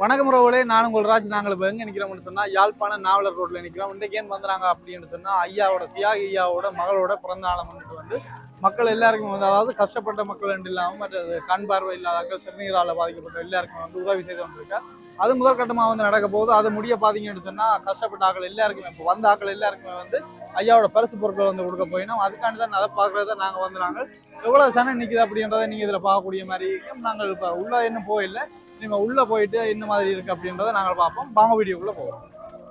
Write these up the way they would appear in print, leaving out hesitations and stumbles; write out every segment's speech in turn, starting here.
வணக்கம் உறவுகளே, நான் உங்கள் ராஜ். நாங்கள் இப்போ எங்கே நிற்கிறோம்னு சொன்னால் யாழ்ப்பாணம் நாவலர் ரோட்டில் நிற்கிறோம். இன்றைக்கு ஏன் வந்துறாங்க அப்படின்னு சொன்னால் ஐயாவோட தியாகி ஐயாவோட மகளோட பிறந்த நாளை முன்னிட்டு வந்து மக்கள் எல்லாருக்கும் வந்து, அதாவது கஷ்டப்பட்ட மக்கள் என்று இல்லாமல் மற்றது கண் பார்வை இல்லாதாக்கள், சிறுநீரால் பாதிக்கப்பட்ட எல்லாருக்கும் வந்து உதவி செய்து கொண்டிருக்கார். அது முதல் கட்டமாக வந்து நடக்க போகுது. அது முடிய பார்த்தீங்கன்னு சொன்னால் கஷ்டப்பட்ட ஆக்கள் எல்லாருக்குமே, இப்போ வந்த ஆக்கள் எல்லாருக்குமே வந்து ஐயாவோட பரிசு பொருட்கள் வந்து கொடுக்க போயினோம். அதுக்காண்டி தான் அதை பார்க்குறத நாங்கள் வந்து நாங்கள் எவ்வளோ சனம் நிற்கிது அப்படின்றத நீங்கள் இதில் பார்க்கக்கூடிய மாதிரி இருக்கும். நாங்கள் இப்போ உள்ளே இன்னும் போயில்லை, நீங்கள் உள்ளே போயிட்டு என்ன மாதிரி இருக்குது அப்படின்றத நாங்கள் பார்ப்போம். வாங்க வீடியோக்குள்ளே போவோம்.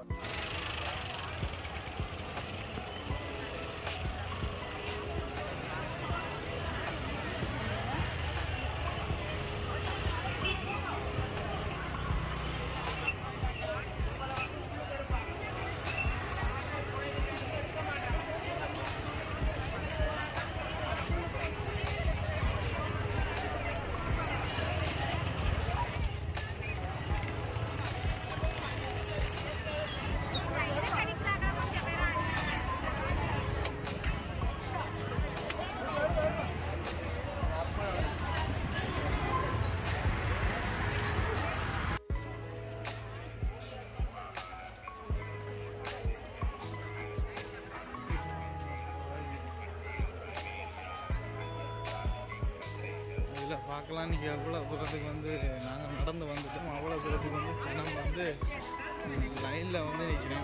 பார்க்கலாம். இன்றைக்கி அவ்வளோ தூரத்துக்கு வந்து நாங்கள் நடந்து வந்துட்டோம். அவ்வளோ தூரத்துக்கு வந்து சனம் வந்து லைனில் வந்து நிற்கிறோம்.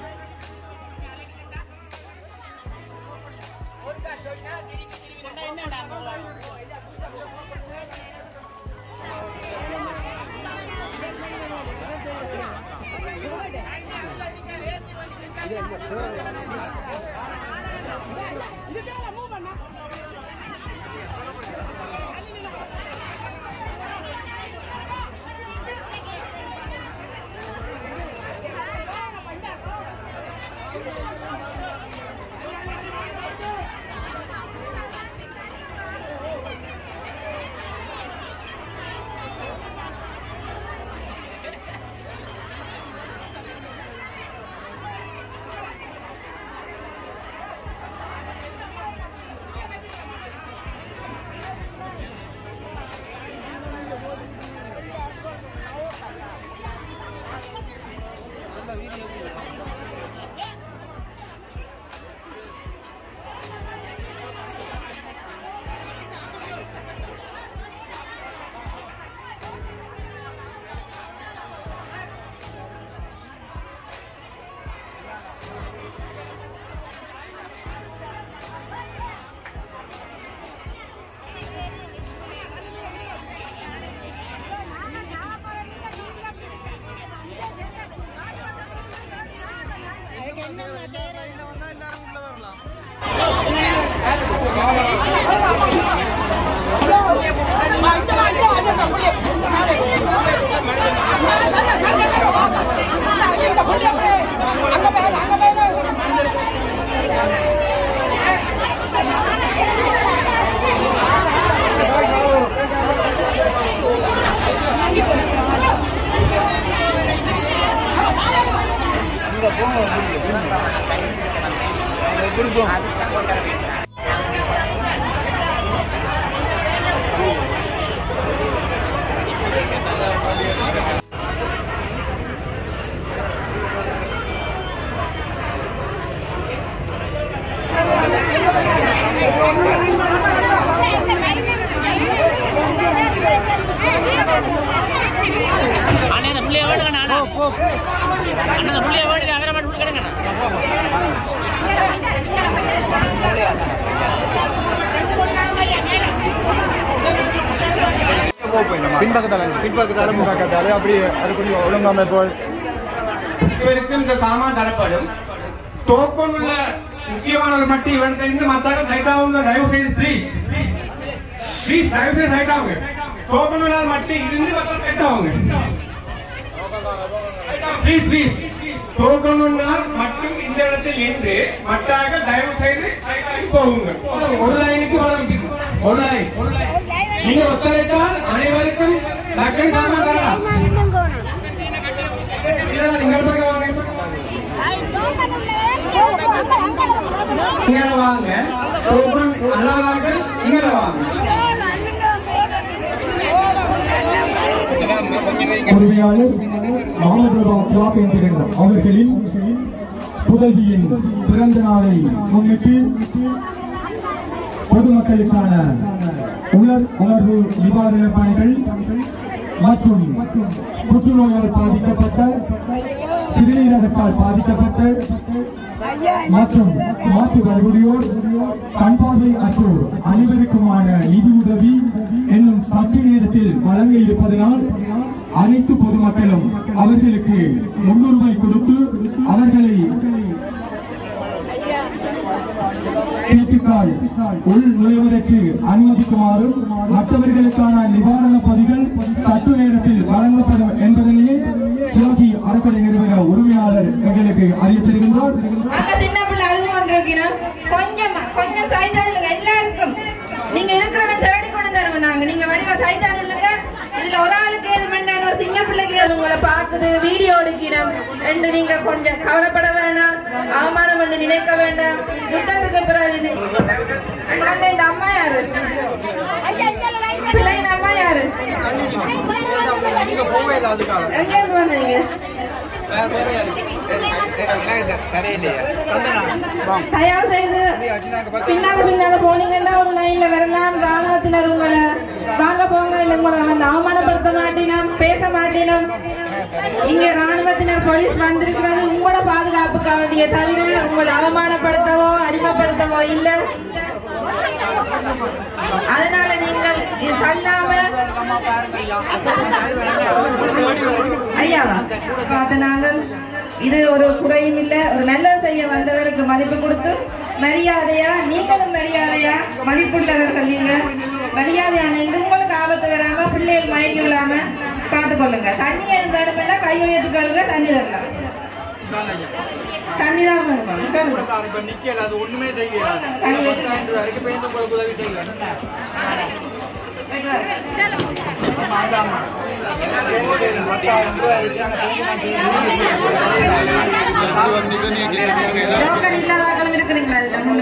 பின்பக்கத்தால அப்படி அது கொஞ்சம் ஒழுங்காம போல் இவருக்கு இந்த சாமான் தரப்படும். டோக்கன் உள்ள முக்கியமானவர் மட்டும் இவன் தெரிந்து மற்ற சைட் ஆகுங்க. தயவு செய்து ப்ளீஸ் தயவு செய்து சைட் ஆகுங்க. டோக்கன் உள்ள மட்டும் இருந்து மற்ற சைட் ஆகுங்க. ப்ளீஸ் டோக்கன் உள்ள மட்டும் இந்த இடத்தில் நின்று மற்றாக தயவு செய்து சைட் ஆகி போகுங்க. ஒரு லைனுக்கு வரும். ஒரு லைன் நீங்க ஒத்துழைத்தால் அனைவருக்கும் லக்கடி சாமான் தரலாம். நீங்கள் பக்கம் வாங்க, இங்கே வாங்க. டோக்கன் அல்லாதவர்கள் இங்கே வாங்க. உரிமையாளர் மாமதேவா தியாகேந்திரன் அவர்களின் புதல்வியின் பிறந்த நாளை முன்னிட்டு பொதுமக்களுக்கான உணர்வு நிவாரண பணிகள் மற்றும் புற்றுநோயால் பாதிக்கப்பட்ட, சிறுநீரகத்தால் பாதிக்கப்பட்ட மற்றும் மாற்று வழிமுறையோர், கண் பார்வை அற்றோர் அனைவருக்குமான நிதியுதவி என்னும் சற்று நேரத்தில் வழங்க இருப்பதனால் அனைத்து பொதுமக்களும் அவர்களுக்கு முன்னுரிமை கொடுத்து அவர்களை வீட்டுக்கால் உள் நுழைவதற்கு அனுமதிக்குமாறும் மற்றவர்களுக்கான நிவாரண பதிகள் சற்று நேரத்தில் வழங்கப்படும் என்பதனையே தியாகி அறக்கடை நிறுவன உரிமையாளர் எங்களுக்கு அறிவித்திருக்கின்றார். கொஞ்சம் சைட்டான எல்லாருக்கும் நீங்க இருக்கிறத தேடி கொண்டு தருவோம். நாங்க நீங்க வடிவ சைட்டான இல்லைங்க. இதுல ஒரு ஆளுக்கு ஏது வேண்டாம், ஒரு சின்ன பிள்ளைக்கு உங்களை பாக்குது வீடியோ எடுக்கணும் என்று நீங்க கொஞ்சம் கவலைப்பட வேண்டாம், அவமானம் பண்ணி நினைக்க வேண்டாம். யுத்தத்துக்கு பிறகு குழந்தை இந்த அம்மா யாரு, பிள்ளைங்க அம்மா யாரு, எங்க இருந்து வந்தீங்க? தயவு செய்து பின்னால போனீங்கன்னா ஒரு லைன்ல வரலாம். ராணுவத்தினர் உங்களை வாங்க போங்க உங்களை வந்து அவமானப்படுத்த மாட்டினோம், பேச மாட்டினோம். இங்க ராணுவத்தினர் போலீஸ் வந்திருக்கிறது உங்களோட பாதுகாப்புக்காக வேண்டிய தவிர உங்களை அவமானப்படுத்தவோ அடிமைப்படுத்தவோ இல்லை. அதனால நீங்கள் சொல்லாம ஐயாவா பார்த்த நாங்கள் இது ஒரு குறையும் இல்லை. ஒரு நல்லது செய்ய வந்தவருக்கு மதிப்பு கொடுத்து மரியாதையா, நீங்களும் மரியாதையா மதிப்புள்ளவர்கள், நீங்க மரியாதையா நின்று உங்களுக்கு ஆபத்து வராம பிள்ளைகள் மயங்கி விடாம பார்த்து கொள்ளுங்க. தண்ணி வேணும்னா கை உயர்த்துக்கொள்ளுங்க, தண்ணி தரலாம். தண்ணி தான் வேணும். டோக்கன் இல்லாதாக்களும் இருக்கிறீங்களா?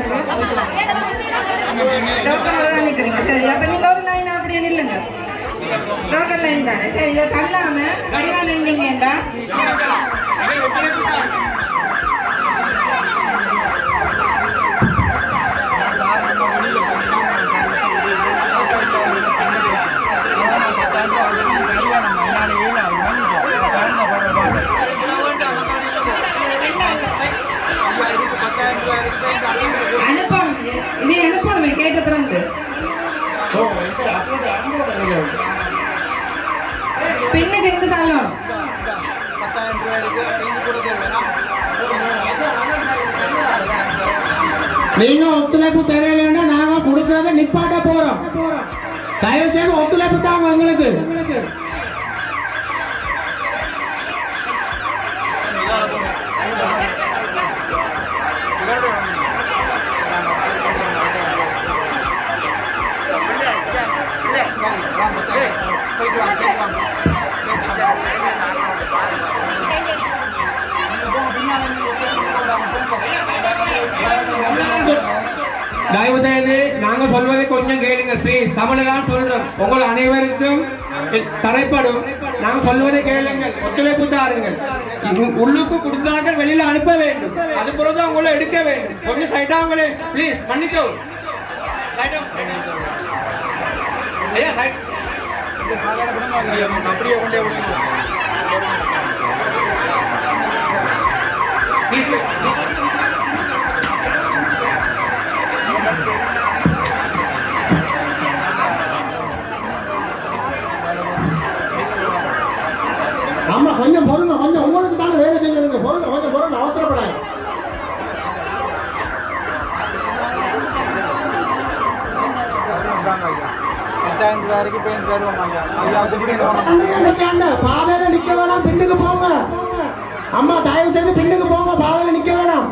டோக்கன் நிக்கிறீங்க. சரி, அப்ப நீங்க ஒரு லைன் அப்படியே நில்லுங்க. டோக்கன் லைன் தானே. சரி, இதை தள்ளாம வடிவா நின்றீங்கடா. அனுப்பணும், இனி அனுப்பணுமே கேட்டதுக்கு பின்னுக்கு இருந்து தள்ளணும். நீங்க ஒத்துழைப்பு தெரியலன்னா நாங்க கொடுக்கறத நிப்பாட்ட போறோம். தயவு செய்து ஒத்துழைப்பு தாங்க உங்களுக்கு. தயவு செய்து நாங்க சொல்வதை கொஞ்சம் கேளுங்க ப்ளீஸ். தமிழ் தான் சொல்றோம், உங்கள் அனைவருக்கும் தரைப்படும். நாங்க சொல்வதை கேளுங்கள், ஒத்துழைப்பு தாருங்கள். உள்ளுக்கு கொடுத்தார்கள் வெளியில அனுப்ப வேண்டும், அது பிறகு உங்களை எடுக்க வேண்டும். கொஞ்சம் சைட்டாங்களே ப்ளீஸ், மன்னிக்கோ. அப்படியே கொண்டே ஆமா, கொஞ்சம் பொருங்க, கொஞ்சம் உங்களுக்கு தானே வேலை செய்யணுங்க. பொருங்க, கொஞ்சம் பொருங்க, அவசரப்படாது. பாதையில நிக்க வேணாம், பின்னுக்கு போங்க. அம்மா தயவு செய்து பின்னுக்கு போங்க, பாதையில நிக்க வேணாம்.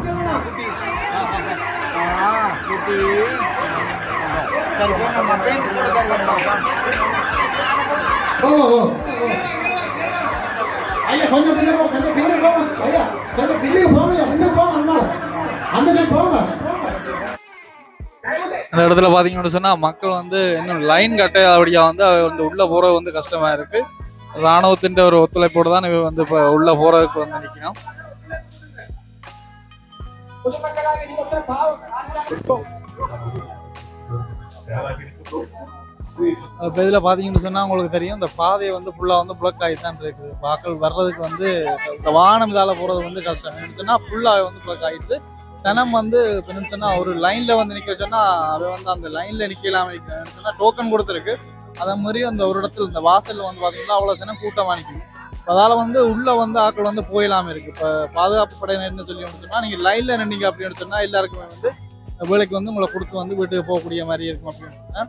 ஐயா கொஞ்சம் பின்னுக்கு போங்க, கொஞ்சம் பின்னுக்கு போங்க. ஐயா கொஞ்சம் பின்னுக்கு போங்க, பின்னுக்கு போங்க. அந்த சைடு போங்க. அந்த இடத்துல பாத்தீங்கன்னு சொன்னா மக்கள் வந்து இன்னும் லைன் கட்டாதபடியா வந்து உள்ள போறது வந்து கஷ்டமா இருக்கு. இராணுவத்தின் ஒரு ஒத்துழைப்போடு தான் இவ வந்து இப்போ உள்ள போறதுக்கு வந்து நிற்கணும். இப்போ இதில் பார்த்தீங்கன்னு சொன்னால் உங்களுக்கு தெரியும் இந்த பாதையை வந்து ஃபுல்லாக வந்து பிளாக் ஆகி தான் இருக்குது. வாக்கள் வர்றதுக்கு வந்து இந்த வாகனம் இதால் போகிறது வந்து கஷ்டம். என்னன்னு சொன்னால் ஃபுல்லாக வந்து பிளாக் ஆகிடுது. சனம் வந்து என்னன்னு சொன்னால் ஒரு லைனில் வந்து நிற்க சொன்னால் அதை வந்து அந்த லைனில் நிற்கலாமல் நிற்கிறேன்னு சொன்னால் டோக்கன் கொடுத்துருக்கு. அதே மாதிரி அந்த ஒரு இடத்துல இந்த வாசலில் வந்து பார்த்தீங்கன்னா அவ்வளோ சனம் கூட்டமாக நிற்குது. அதால் வந்து உள்ளே வந்து ஆக்கள் வந்து போயிடாமல் இருக்குது. இப்போ பாதுகாப்பு படையினர்னு சொல்லி சொன்னால் நீங்கள் லைனில் நின்னீங்க அப்படின்னு சொன்னால் எல்லாருக்குமே வந்து வேலைக்கு வந்து உங்களை கொடுத்து வந்து வீட்டுக்கு போகக்கூடிய மாதிரி இருக்கும் அப்படின்னு சொன்னால்.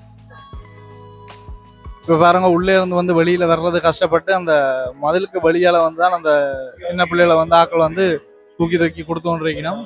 இப்போ பாருங்க உள்ளே இருந்து வந்து வெளியில் வர்றது கஷ்டப்பட்டு அந்த மதிலுக்கு வெளியால் வந்து தான் அந்த சின்ன பிள்ளைகளை வந்து ஆக்கள் வந்து தூக்கி தூக்கி கொடுத்தோன்றிருக்கணும்.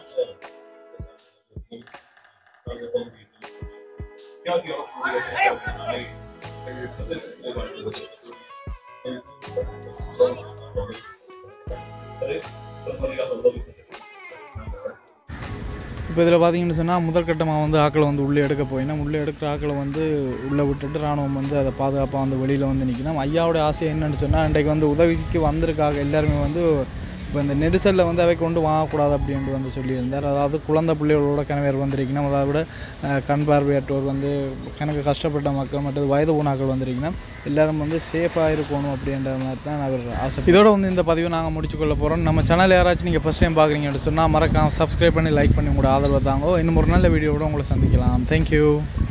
இப்போ இதில் பார்த்தீங்கன்னு சொன்னால் முதற்கட்டமாக வந்து ஆக்களை வந்து உள்ளே எடுக்க போயினோம். உள்ளே எடுக்கிற ஆக்களை வந்து உள்ளே விட்டுட்டு இராணுவம் வந்து அதை பாதுகாப்பாக வந்து வெளியில் வந்து நிற்கணும். ஐயாவோட ஆசை என்னன்னு சொன்னால் இன்றைக்கு வந்து உதவிக்கு வந்திருக்காங்க எல்லாருமே வந்து இப்போ இந்த நெரிசலில் வந்து அவை கொண்டு வாங்கக்கூடாது அப்படின்ட்டு வந்து சொல்லியிருந்தார். அதாவது குழந்தை பிள்ளைகளோட கணவர் வந்திருக்கணும். அதை விட கண் பார்வையற்றோர் வந்து கணக்கு கஷ்டப்பட்ட மக்கள் மற்றும் வயது ஊனாக்கள் வந்திருக்கணும். எல்லோரும் வந்து சேஃபாக இருக்கணும் அப்படின்ற மாதிரி தான் அவர் ஆசை. இதோட வந்து இந்த பதிவை நாங்கள் முடிச்சுக்கொள்ள போகிறோம். நம்ம சேனல் யாராச்சும் நீங்கள் ஃபஸ்ட் டைம் பார்க்குறீங்கன்னு சொன்னால் மறக்காம சப்ஸ்கிரைப் பண்ணி லைக் பண்ணி உங்களோட ஆதரவை தாங்க. இன்னும் ஒரு நல்ல வீடியோவோட உங்களை சந்திக்கலாம். தேங்க்யூ.